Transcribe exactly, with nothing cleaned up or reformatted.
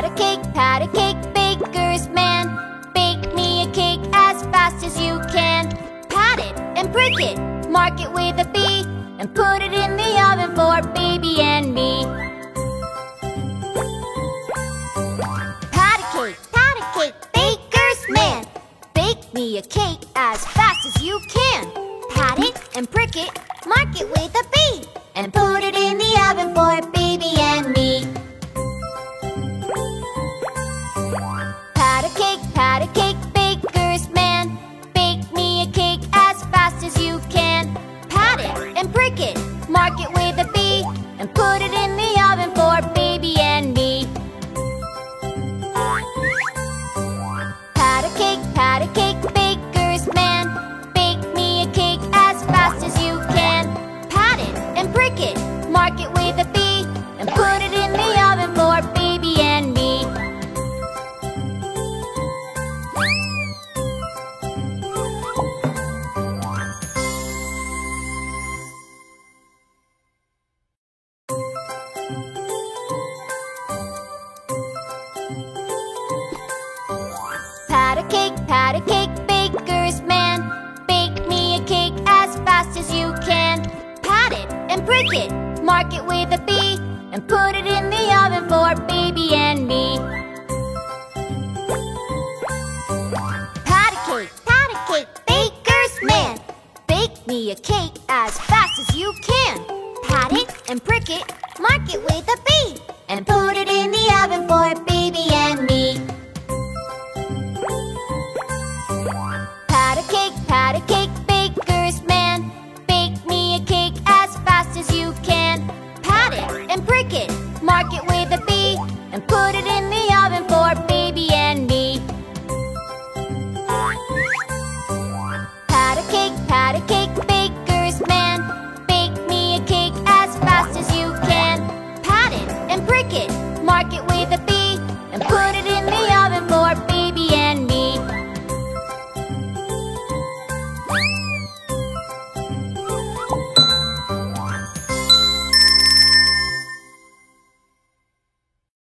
Pat a cake, pat a cake, baker's man. Bake me a cake as fast as you can. Pat it and prick it, mark it with a B, and put it in the oven for baby and me. Pat a cake, pat a cake, baker's man. Bake me a cake as fast as you can. Pat it and prick it, mark it with a B, and put it in the oven for baby and me. Pat a cake, pat a cake, baker's man. Bake me a cake as fast as you can. Pat it and prick it, mark it with a B, and put it in the oven for baby and me. Pat a cake, pat a cake, baker's man. Bake me a cake as fast as you can. Pat it and prick it, mark it with a B, and put it in the oven for baby and me. Pat a cake, pat a cake, baker's man. Bake me a cake as fast as you can. Pat it and prick it, mark it with a B, and put it in the oven for baby and me. Pat a cake, pat a cake, baker's man. Bake me a cake as fast as you can. Pat it and prick it, mark it with a B, and put it in the oven for baby and me. Pat a cake, pat a cake, baker's man. Bake me a cake as fast as you can. Pat it and prick it, mark it with a B, and put it in the oven for baby and me. Pat a cake, pat a cake,